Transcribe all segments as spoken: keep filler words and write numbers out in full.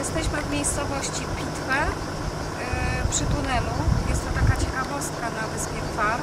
Jesteśmy w miejscowości Pitwe przy tunelu. Jest to taka ciekawostka na wyspie Gwar.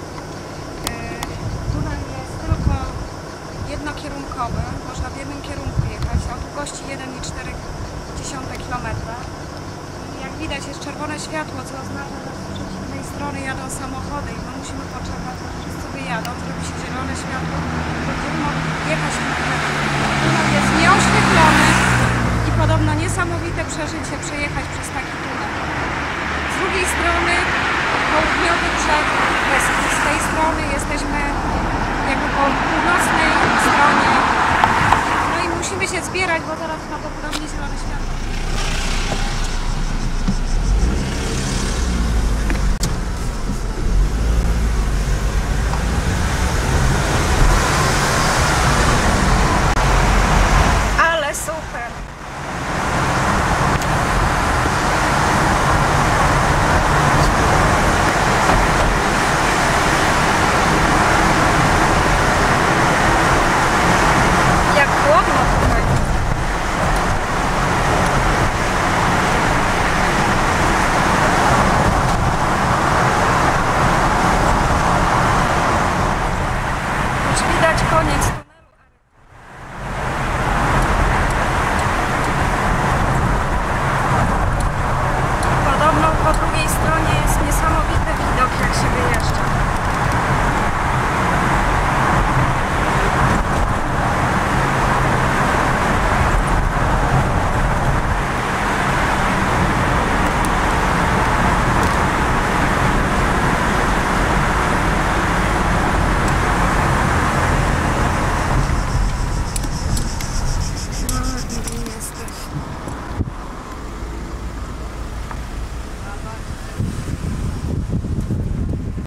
Tunel jest tylko jednokierunkowy, można w jednym kierunku jechać, o długości jeden i cztery dziesiąte kilometra. Jak widać jest czerwone światło, co oznacza, że z przeciwnej strony jadą samochody i my musimy poczekać, aż wszyscy wyjadą, zrobi się zielone światło, będziemy mogli jechać na tunel. Tunel jest nieoświetlony i podobno niesamowite przeżycie przejechać przez taki tunel. Z drugiej strony południowy brzeg wyspy. Z tej strony jesteśmy jakby po północnej stronie. No i musimy się zbierać, bo teraz prawdopodobnie zielone światło.